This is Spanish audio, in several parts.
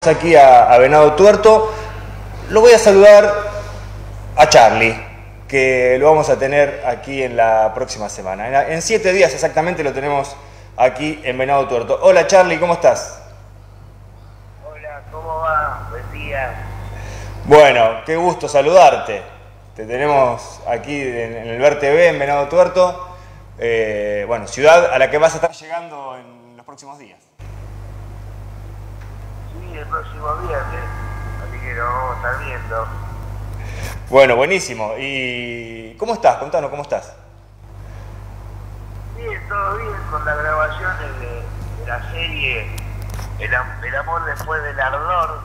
Aquí a Venado Tuerto. Lo voy a saludar a Charly, que lo vamos a tener aquí en la próxima semana. En 7 días exactamente lo tenemos aquí en Venado Tuerto. Hola Charly, ¿cómo estás? Hola, ¿cómo va? Buen día. Bueno, qué gusto saludarte. Te tenemos aquí en el Ver TV en Venado Tuerto. Bueno, ciudad a la que vas a estar llegando en los próximos días. Sí, el próximo viernes, así que lo vamos a estar viendo. Bueno, buenísimo. ¿Y cómo estás? Contanos, ¿cómo estás? Bien, todo bien con las grabaciones de la serie El amor después del ardor,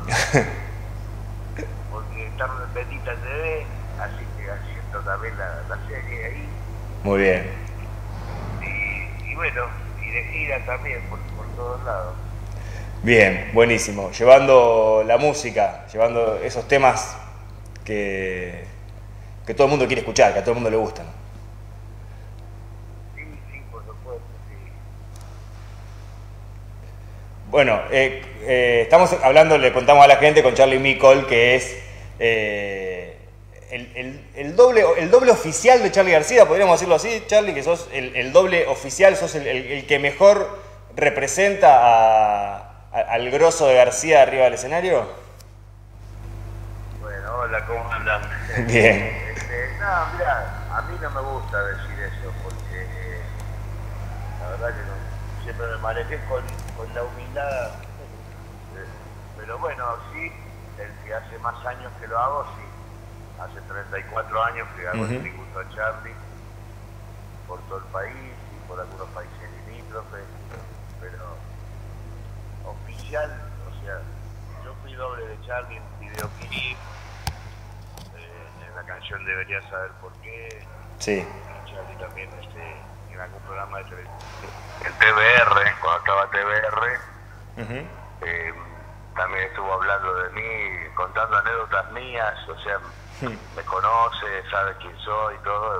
porque estamos en Bendita TV, así que haciendo también la serie ahí. Muy bien. Y bueno, y de gira también por todos lados. Bien, buenísimo. Llevando la música, llevando esos temas que todo el mundo quiere escuchar, que a todo el mundo le gustan. Sí, por supuesto, sí. Bueno, estamos hablando, le contamos a la gente con Charly Micol, que es el doble oficial de Charly García, podríamos decirlo así, Charly, que sos el doble oficial, sos el que mejor representa al grosso de García arriba del escenario. Bueno, hola, ¿cómo andan? Bien. No, mirá, a mí no me gusta decir eso, porque la verdad que no, siempre me manejé con la humildad, pero bueno, sí, el que hace más años que lo hago, sí, hace 34 años que hago el tributo a Charly, por todo el país y por algunos países limítrofes, pero oficial, o sea, yo fui doble de Charly en videoclip, en la canción Deberías saber por qué. Sí. Y Charly también en algún programa de televisión. En TBR, cuando estaba TBR, también estuvo hablando de mí, contando anécdotas mías, o sea, me conoce, sabe quién soy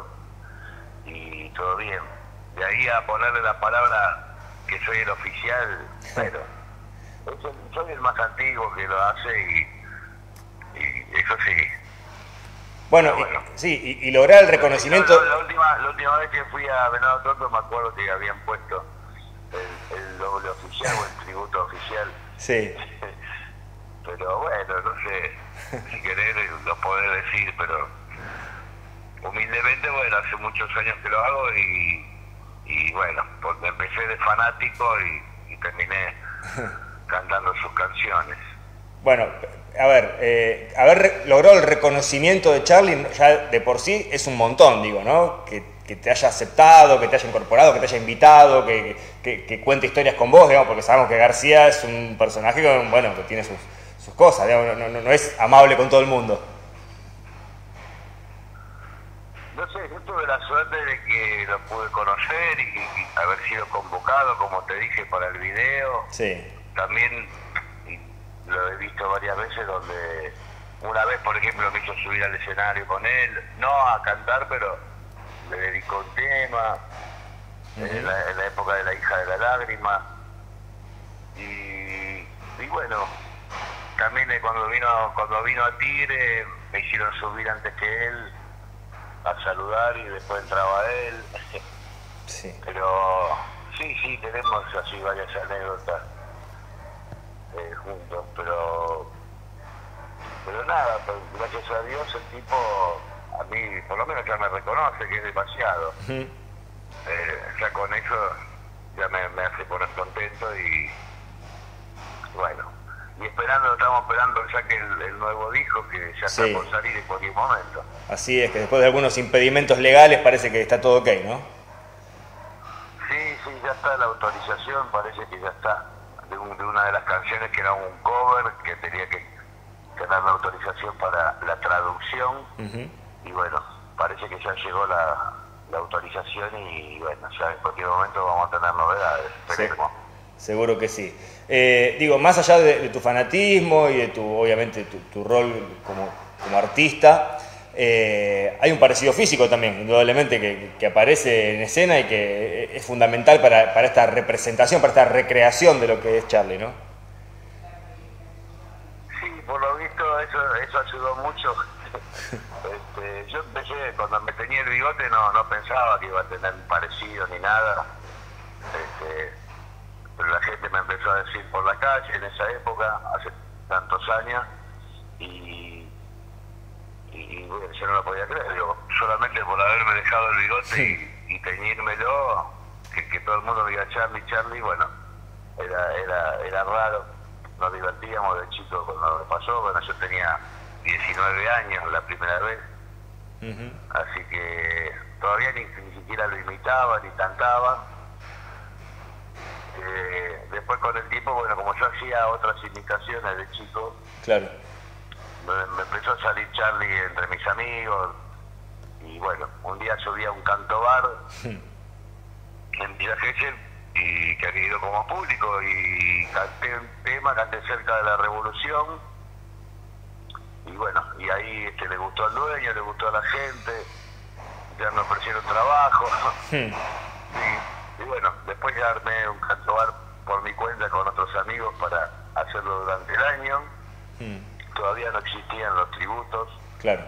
y todo bien. De ahí a ponerle la palabra que soy el oficial, pero soy el más antiguo que lo hace y eso sí. Bueno, sí, y lograr el reconocimiento. La última vez que fui a Venado Tuerto me acuerdo que habían puesto el doble oficial o el tributo oficial. Sí. Pero bueno, no sé, si querés lo podés decir, pero humildemente, bueno, hace muchos años que lo hago y bueno, porque empecé de fanático y terminé cantando sus canciones. Bueno, a ver, haber logrado el reconocimiento de Charly ya de por sí es un montón, digo, ¿no? Que te haya aceptado, que te haya incorporado, que te haya invitado, que cuente historias con vos, digamos, porque sabemos que García es un personaje que, bueno, que tiene sus cosas, digamos, no es amable con todo el mundo. No sé, yo tuve la suerte de que lo pude conocer y haber sido convocado, como te dije, para el video. Sí. También lo he visto varias veces donde una vez, por ejemplo, me hizo subir al escenario con él, no a cantar, pero le dedicó un tema, en la época de La hija de la lágrima. Y bueno, también cuando vino a Tigre me hicieron subir antes que él a saludar y después entraba él. Sí. Pero sí, tenemos así varias anécdotas juntos, pero nada, pues, gracias a Dios el tipo, a mí por lo menos ya me reconoce que es demasiado. Ya con eso ya me hace poner contento y bueno, y estamos esperando ya que el nuevo disco que ya está por salir en cualquier momento. Así es, que después de algunos impedimentos legales parece que está todo ok, ¿no? Sí, ya está la autorización, parece que ya está, de una de las canciones que era un cover, que tenía que tener la autorización para la traducción, y bueno, parece que ya llegó la autorización y bueno, ya en cualquier momento vamos a tener novedades, esperemos. Seguro que sí. Digo, más allá de tu fanatismo y de obviamente tu rol como artista, hay un parecido físico también, indudablemente, que aparece en escena y que es fundamental para esta representación, para esta recreación de lo que es Charly, ¿no? por lo visto eso ayudó mucho. Yo empecé, cuando me tenía el bigote no pensaba que iba a tener un parecido ni nada. Pero la gente me empezó a decir por la calle en esa época, hace tantos años, y bueno, yo no lo podía creer. Digo, solamente por haberme dejado el bigote y teñírmelo, que todo el mundo me diga Charlie, Charlie, bueno, era raro. Nos divertíamos de chicos cuando me pasó. Bueno, yo tenía 19 años la primera vez, así que todavía ni siquiera lo imitaba ni cantaba. Después con el tiempo, bueno, como yo hacía otras imitaciones de chico, claro, me empezó a salir Charlie entre mis amigos, y bueno, un día subí a un canto bar en Villa Gesell, y que había ido como público, y canté un tema, canté cerca de la Revolución, y bueno, y ahí le gustó al dueño, le gustó a la gente, ya me ofrecieron trabajo. Y bueno, después ya armé un canto bar por mi cuenta con otros amigos para hacerlo durante el año. Todavía no existían los tributos. Claro.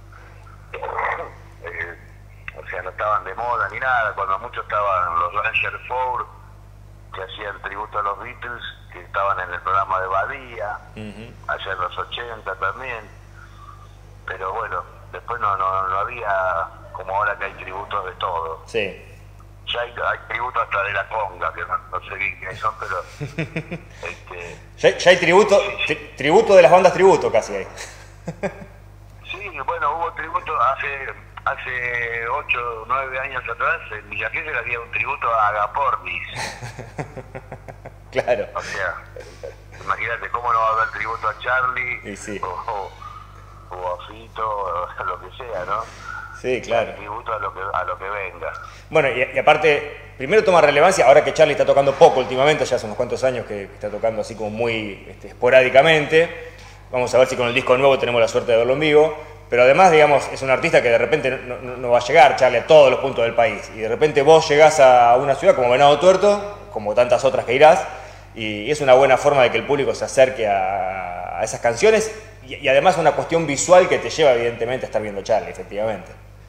O sea, no estaban de moda ni nada. Cuando mucho estaban los Ranger Four, que hacían tributo a los Beatles, que estaban en el programa de Badía, allá en los 80 también. Pero bueno, después no había, como ahora que hay tributos de todo. Sí. Ya hay tributo hasta de la conga, que no sé bien quiénes son, pero... ya hay tributo, tributo de las bandas tributo casi hay. Sí, bueno, hubo tributo hace 8 o 9 años atrás, en Villa Gesell había un tributo a Agapornis. Claro. O sea, imagínate cómo no va a haber tributo a Charlie, sí, o a Fito, o lo que sea, ¿no? Sí, claro. Tributo a lo que venga. Bueno, y aparte, primero toma relevancia, ahora que Charlie está tocando poco últimamente, ya hace unos cuantos años que está tocando así como muy esporádicamente. Vamos a ver si con el disco nuevo tenemos la suerte de verlo en vivo. Pero además, digamos, es un artista que de repente no va a llegar, Charlie, a todos los puntos del país. Y de repente vos llegás a una ciudad como Venado Tuerto, como tantas otras que irás, y es una buena forma de que el público se acerque a esas canciones, y además una cuestión visual que te lleva evidentemente a estar viendo Charlie, efectivamente.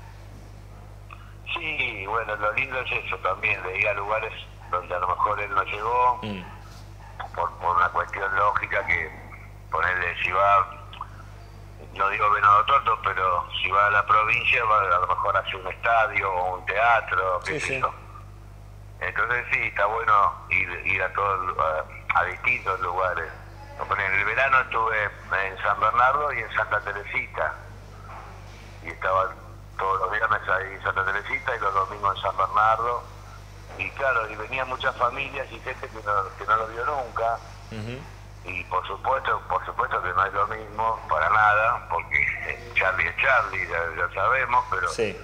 Sí, bueno, lo lindo es eso también, de ir a lugares donde a lo mejor él no llegó, por una cuestión lógica, que ponerle, si va, no digo Venado Tuerto, pero si va a la provincia, va a lo mejor hacia un estadio o un teatro, qué sé yo. Entonces sí, está bueno ir a distintos lugares. En el verano estuve en San Bernardo y en Santa Teresita, y estaba todos los viernes ahí en Santa Teresita y los domingos en San Bernardo, y claro, y venían muchas familias y gente que no lo vio nunca. Y por supuesto que no es lo mismo para nada, porque Charlie es Charlie, ya sabemos, pero sí,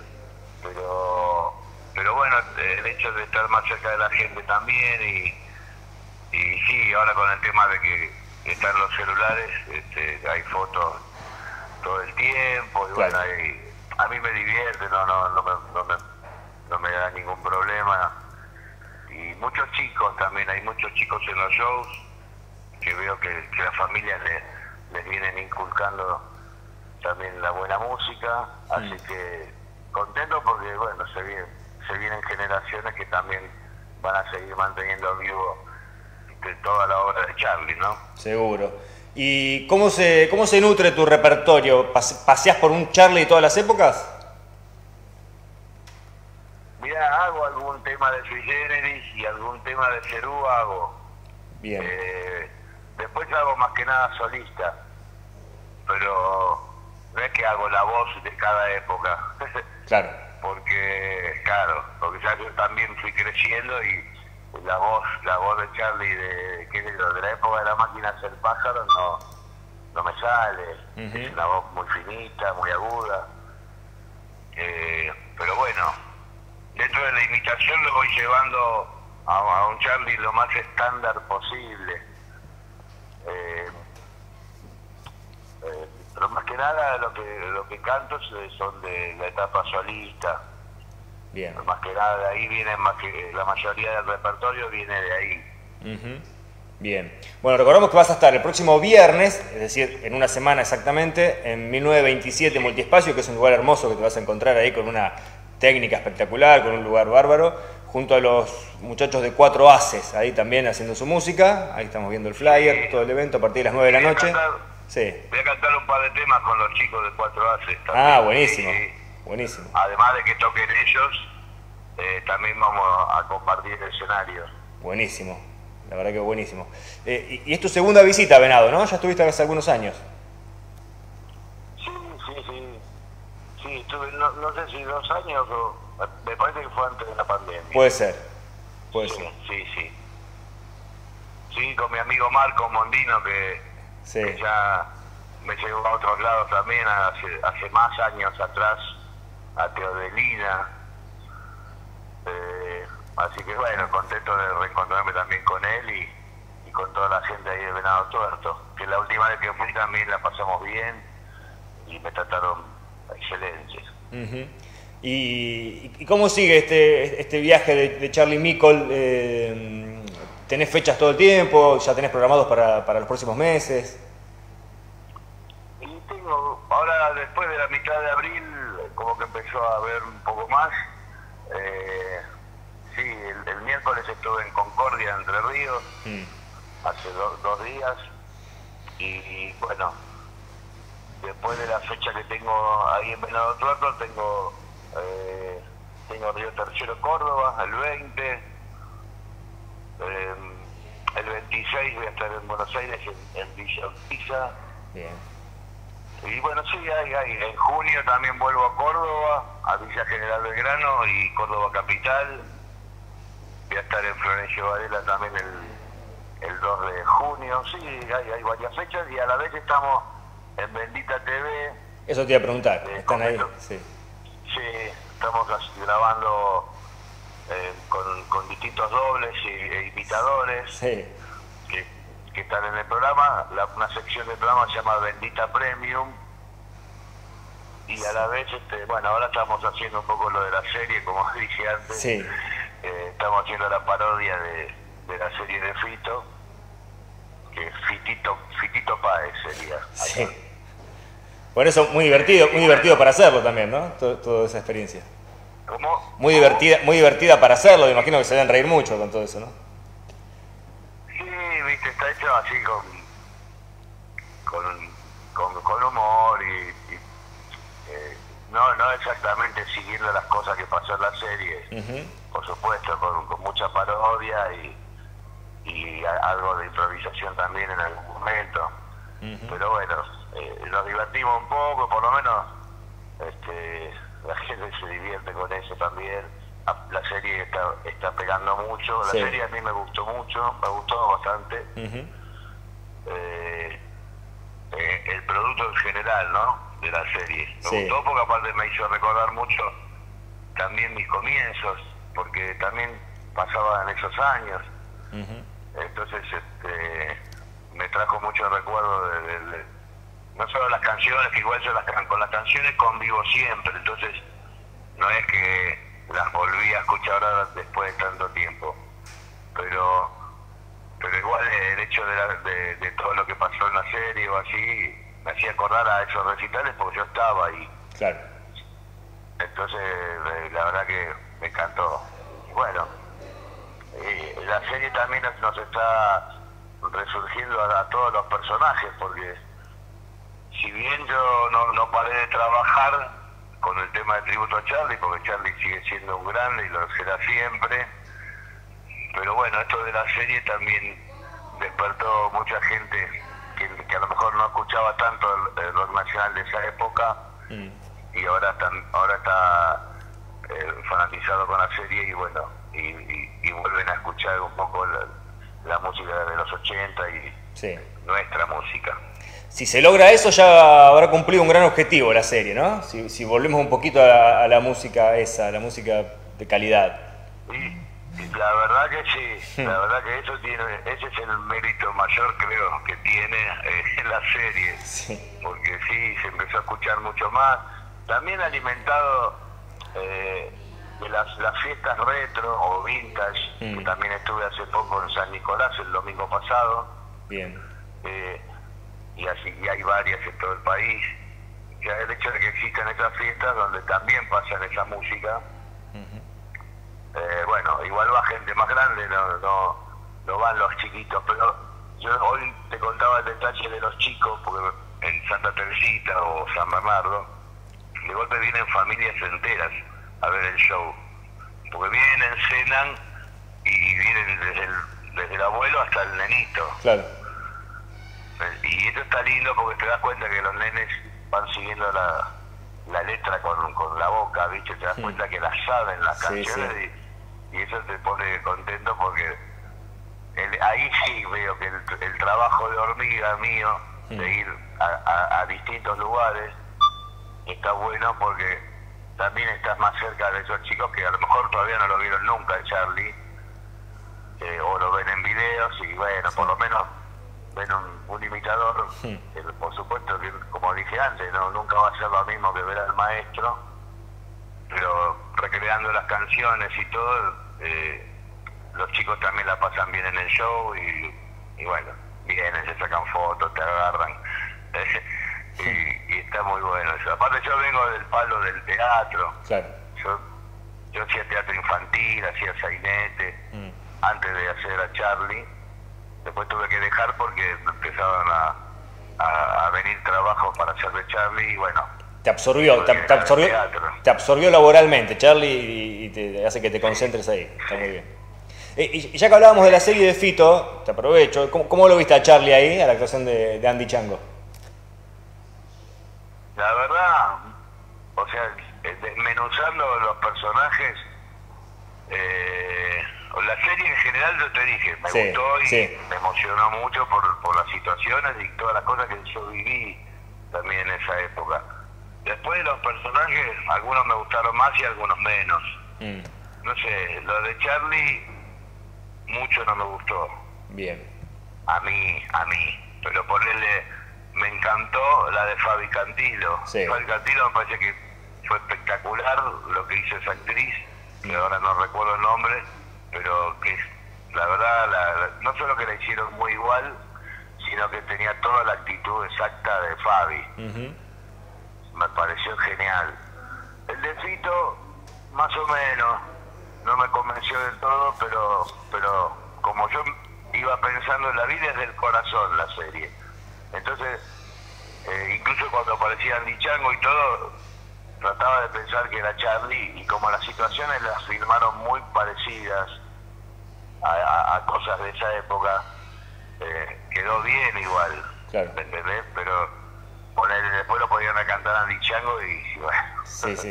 pero bueno, el hecho de estar más cerca de la gente también, y sí, ahora con el tema de que están los celulares, hay fotos todo el tiempo, y claro, bueno, a mí me divierte, no me da ningún problema. Y muchos chicos también, hay muchos chicos en los shows que veo que las familias les vienen inculcando también la buena música, así que contento porque bueno, se vienen generaciones que también van a seguir manteniendo vivo toda la obra de Charlie, ¿no? Seguro. ¿Y cómo se nutre tu repertorio? ¿Paseás por un Charlie de todas las épocas? Mira, hago algún tema de Sui Generis y algún tema de Cerú hago. Bien. Después hago más que nada solista, pero no es que hago la voz de cada época. Claro. Porque ya yo también fui creciendo, y la voz de Charlie de la época de La Máquina Hacer Pájaros no me sale. Es una voz muy finita, muy aguda. Pero bueno, dentro de la imitación lo voy llevando a un Charlie lo más estándar posible. Pero más que nada lo que canto son de la etapa solista. Bien. Más que nada de ahí viene, más que la mayoría del repertorio viene de ahí. Bien. Bueno, recordamos que vas a estar el próximo viernes, es decir, en una semana exactamente, en 1927 Multiespacio, que es un lugar hermoso que te vas a encontrar ahí con una técnica espectacular, con un lugar bárbaro, junto a los muchachos de Cuatro Haces, ahí también haciendo su música. Ahí estamos viendo el flyer, todo el evento a partir de las 9 de la noche. Voy a cantar un par de temas con los chicos de Cuatro Haces también. Ah, buenísimo, buenísimo. Además de que toquen ellos, también vamos a compartir el escenario. Buenísimo, la verdad que buenísimo. Y es tu segunda visita a Venado, ¿no? Ya estuviste hace algunos años. Sí, estuve, no sé si 2 años o... Me parece que fue antes de la pandemia. Puede ser, puede ser. Sí. Sí, con mi amigo Marco Mondino, que ya me llevó a otros lados también, hace más años atrás, a Teodelina. Así que bueno, contento de reencontrarme también con él y con toda la gente ahí de Venado Tuerto, que la última vez que fui también la pasamos bien y me trataron excelente. ¿Y cómo sigue este viaje de Charlie Mickle? ¿Tenés fechas todo el tiempo? ¿Ya tenés programados para los próximos meses? Y tengo, ahora después de la mitad de abril, como que empezó a haber un poco más. Sí, el miércoles estuve en Concordia, Entre Ríos, hace 2 días. Y bueno, después de la fecha que tengo ahí en Venado Tuerto, tengo Río Tercero, Córdoba, el 20. El 26 voy a estar en Buenos Aires, en Villa Urquiza. Bien. Y bueno, sí, hay. En junio también vuelvo a Córdoba, a Villa General Belgrano y Córdoba Capital. Voy a estar en Florencio Varela también el 2 de junio. Sí, hay varias fechas y a la vez estamos en Bendita TV. Eso te iba a preguntar, ¿están ahí? Sí. Sí, estamos grabando con distintos dobles e imitadores que están en el programa. Una sección del programa se llama Bendita Premium y a la vez, bueno, ahora estamos haciendo un poco lo de la serie, como dije antes. Sí. Estamos haciendo la parodia de la serie de Fito, que Fitito Páez sería. Sí. Por eso muy divertido para hacerlo también, ¿no? Toda esa experiencia. ¿Cómo? Muy divertida para hacerlo, me imagino que se deben reír mucho con todo eso, ¿no? Sí, viste, está hecho así con humor y no exactamente siguiendo las cosas que pasó en la serie, por supuesto, con mucha parodia y algo de improvisación también en algún momento. Pero bueno, nos divertimos un poco, por lo menos la gente se divierte con eso también. La serie está pegando mucho, la serie a mí me gustó mucho, me gustó bastante. El producto en general, ¿no? De la serie. Me gustó porque aparte me hizo recordar mucho también mis comienzos, porque también pasaba en esos años. Entonces me trajo mucho recuerdo no solo las canciones, que igual yo con las canciones convivo siempre, entonces no es que las volví a escuchar ahora después de tanto tiempo, pero igual el hecho de todo lo que pasó en la serie o así me hacía acordar a esos recitales porque yo estaba ahí. Claro. Entonces la verdad que me encantó. Y bueno, la serie también nos está resurgiendo a todos los personajes, porque si bien yo no paré de trabajar con el tema de tributo a Charlie, porque Charlie sigue siendo un grande y lo será siempre, pero bueno, esto de la serie también despertó mucha gente que a lo mejor no escuchaba tanto el rock nacional de esa época y ahora está fanatizado con la serie y bueno, y vuelven a escuchar un poco la música de los 80 y nuestra música. Si se logra eso, ya habrá cumplido un gran objetivo la serie, ¿no? Si volvemos un poquito a la música la música de calidad. Y la verdad que sí, la verdad que ese es el mérito mayor, creo, que tiene en la serie. Porque sí, se empezó a escuchar mucho más. También alimentado de las fiestas retro o vintage, que también estuve hace poco en San Nicolás el domingo pasado. Bien. Y hay varias en todo el país. Ya el hecho de que existan esas fiestas donde también pasan esa música, bueno, igual va gente más grande, no van los chiquitos, pero yo hoy te contaba el detalle de los chicos, porque en Santa Teresita o San Bernardo, de golpe vienen familias enteras a ver el show, porque vienen, cenan y vienen desde el abuelo hasta el nenito. Claro. Y esto está lindo porque te das cuenta que los nenes van siguiendo la letra con la boca, ¿viste? Te das cuenta que las saben las canciones. Y eso te pone contento porque ahí sí veo que el trabajo de hormiga mío, de ir a distintos lugares, está bueno porque también estás más cerca de esos chicos que a lo mejor todavía no lo vieron nunca, el Charlie, o lo ven en videos y bueno, por lo menos ven un imitador, por supuesto que, como dije antes, nunca va a ser lo mismo que ver al maestro, pero recreando las canciones y todo, los chicos también la pasan bien en el show y bueno, vienen, se sacan fotos, te agarran, y está muy bueno eso. Aparte yo vengo del palo del teatro, claro. Yo hacía teatro infantil, hacía sainete, antes de hacer a Charlie. Después tuve que dejar porque empezaban a venir trabajos para hacer de Charlie y bueno. Te absorbió laboralmente, Charlie, y te hace que te concentres ahí. Está muy bien. Y ya que hablábamos de la serie de Fito, te aprovecho. ¿Cómo lo viste a Charlie ahí, a la actuación de Andy Chango? La verdad, o sea, desmenuzando los personajes, la serie en general yo te dije, me gustó y me emocionó mucho por las situaciones y todas las cosas que yo viví también en esa época. Después de los personajes, algunos me gustaron más y algunos menos. No sé, lo de Charlie mucho no me gustó. Bien. A mí. Pero ponerle, me encantó la de Fabi Cantilo. Fabi Cantilo me parece que fue espectacular lo que hizo esa actriz, que ahora no recuerdo el nombre, pero que la verdad, no solo que la hicieron muy igual, sino que tenía toda la actitud exacta de Fabi. Me pareció genial. El de Fito, más o menos, no me convenció del todo, pero como yo iba pensando en la vida es del corazón la serie. Entonces, incluso cuando aparecía Andy Chango y todo, trataba de pensar que era Charlie, y como las situaciones las filmaron muy parecidas a cosas de esa época, quedó bien igual, claro. ¿Entendés? Pero después lo podían cantar a Andy Chango y bueno,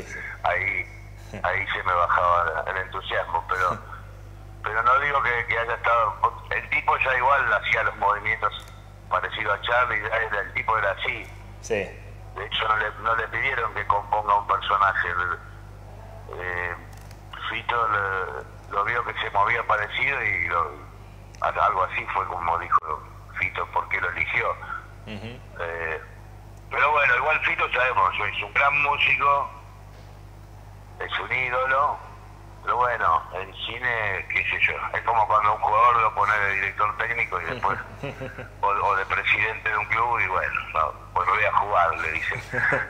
ahí se me bajaba el entusiasmo, pero no digo que haya estado, el tipo ya igual hacía los movimientos parecidos a Charlie, el tipo era así. De hecho no le pidieron que componga un personaje. Fito lo vio que se movía parecido y algo así fue como dijo Fito, porque lo eligió. Pero bueno, igual Fito sabemos, es un gran músico, es un ídolo, pero bueno, en cine, qué sé yo, es como cuando un jugador lo pone de director técnico y después, o de presidente de un club y bueno, no, pues voy a jugar, le dicen.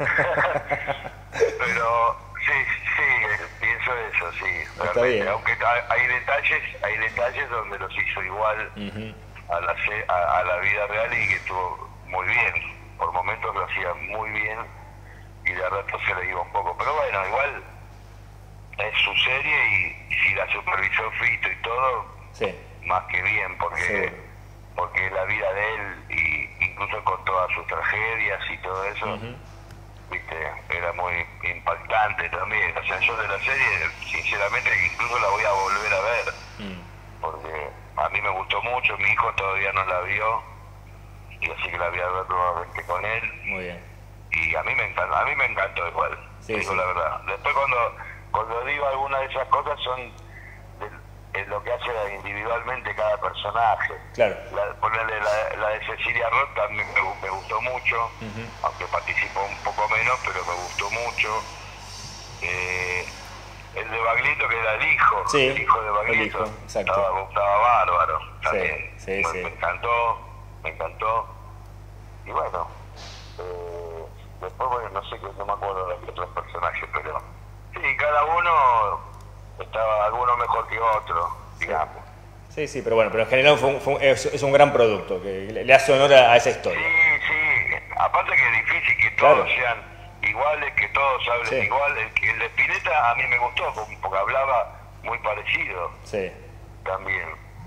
Pero sí, pienso eso, sí, realmente, aunque hay detalles donde los hizo igual a la vida real y que estuvo muy bien. Por momentos lo hacía muy bien y de rato se le iba un poco. Pero bueno, igual es su serie y si la supervisó Fito y todo, más que bien, porque es la vida de él, y incluso con todas sus tragedias y todo eso, viste, era muy impactante también. O sea, yo de la serie, sinceramente, incluso la voy a volver a ver, porque a mí me gustó mucho, mi hijo todavía no la vio, y así que la voy a ver nuevamente con él. Muy bien. Y a mí me encantó igual, digo la verdad. Después cuando digo algunas de esas cosas son de lo que hace individualmente cada personaje. Claro. Ponerle la de Cecilia Roth también me gustó mucho, aunque participó un poco menos, pero me gustó mucho. el de Baglietto, que era Sí, el hijo de el Baglietto. hijo, exacto. Estaba bárbaro también. Sí, sí. Me encantó, me encantó. Y bueno, después, bueno, no sé, no me acuerdo de los otros personajes, pero sí, cada uno estaba alguno mejor que otro, digamos. Sí, sí, pero bueno, pero en general es un gran producto, que le hace honor a esa historia. Sí, sí, aparte que es difícil que todos Claro. sean iguales, que todos hablen Sí. igual. El de Spinetta a mí me gustó porque hablaba muy parecido Sí, también.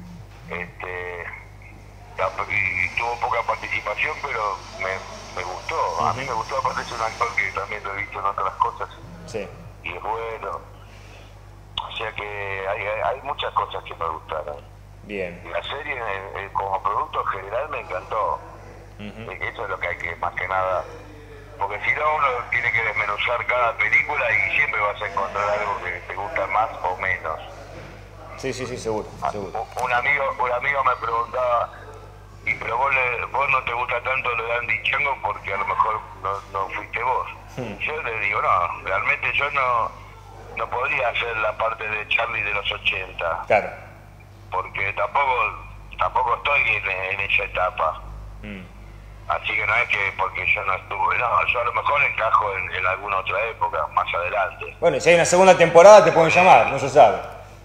Y tuvo poca participación, pero me gustó. A mí me gustó, aparte es un actor que también lo he visto en otras cosas sí, y es bueno. O sea que hay muchas cosas que me gustaron. bien. Y la serie como producto general me encantó. Eso es lo que hay que, más que nada, porque si no uno tiene que desmenuzar cada película y siempre vas a encontrar algo que te gusta más o menos. Sí, sí, sí, seguro, seguro. Un amigo me preguntaba, pero vos no te gusta tanto lo de Andy Chango porque a lo mejor no fuiste vos. Yo le digo, no, realmente yo no podría hacer la parte de Charlie de los 80, Claro. porque tampoco estoy en esa etapa. Así que no es que porque yo no estuve, no, yo a lo mejor encajo en alguna otra época, más adelante. Bueno, y si hay una segunda temporada te pueden llamar, no se sabe.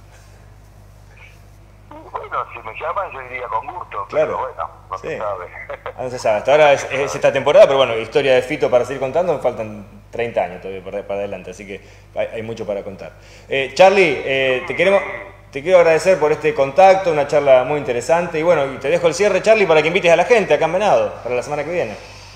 Bueno, si me llaman yo iría con gusto, Claro. pero bueno, no Sí. se sabe. No se sabe. Hasta ahora es esta temporada, pero bueno, historia de Fito para seguir contando, me faltan 30 años todavía para adelante, así que hay mucho para contar. Charlie, te quiero agradecer por este contacto, una charla muy interesante, y bueno, y te dejo el cierre, Charlie, para que invites a la gente acá en Venado, para la semana que viene.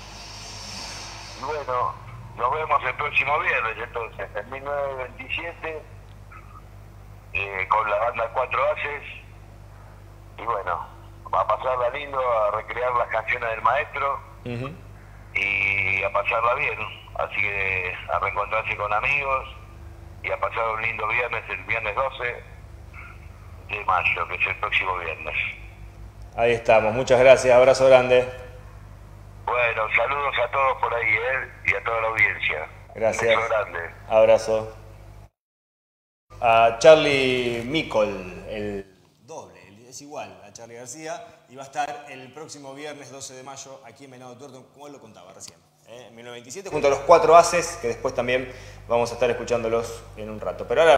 Y bueno, nos vemos el próximo viernes entonces, en 1927, con la banda Cuatro Haces. Y bueno, va a pasarla lindo, a recrear las canciones del maestro y a pasarla bien. Así que a reencontrarse con amigos y a pasar un lindo viernes, el viernes 12 de mayo, que es el próximo viernes. Ahí estamos, muchas gracias, abrazo grande. Bueno, saludos a todos por ahí, y a toda la audiencia. Gracias. Un beso grande. Abrazo. A Charlie Micol, el doble, es igual a Charlie García, y va a estar el próximo viernes 12 de mayo aquí en Venado Tuerto, como él lo contaba recién, en 1927, junto a los Cuatro Haces, que después también vamos a estar escuchándolos en un rato. Pero ahora